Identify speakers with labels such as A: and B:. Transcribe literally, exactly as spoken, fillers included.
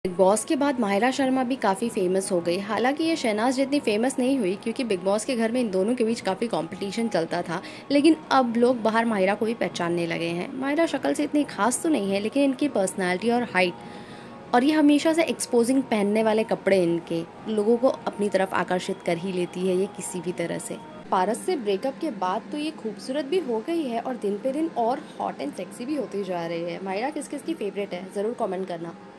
A: Big boss के बाद माहिरा शर्मा भी काफ़ी फेमस हो गई। हालांकि ये शहनाज जितनी फेमस नहीं हुई क्योंकि बिग बॉस के घर में इन दोनों के बीच काफ़ी कंपटीशन चलता था। लेकिन अब लोग बाहर माहिरा को भी पहचानने लगे हैं। माहिरा शक्ल से इतनी खास तो नहीं है, लेकिन इनकी पर्सनालिटी और हाइट और ये हमेशा से एक्सपोजिंग पहनने वाले कपड़े इनके लोगों को अपनी तरफ आकर्षित कर ही लेती है ये किसी भी तरह से। पारस से ब्रेकअप के बाद तो ये खूबसूरत भी हो गई है और दिन पे दिन और हॉट एंड सेक्सी भी होती जा रही है। माहिरा किस किस की फेवरेट है, ज़रूर कमेंट करना।